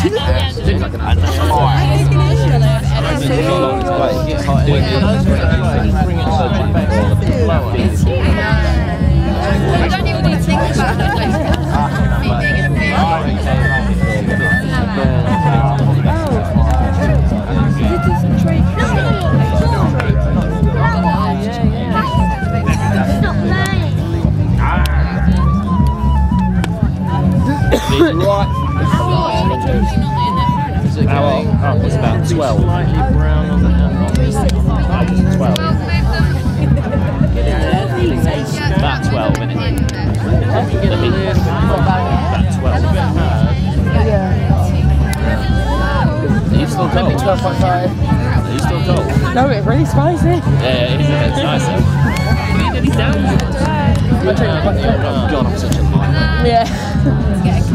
Seems like an I don't even want to think about it. It's about 12. About 12, isn't it? About 12. Are you still cold? 12.5. Are you still cold? No, it's really spicy. Yeah, it's nice. He's down. Oh God, I'm such a liar. Yeah.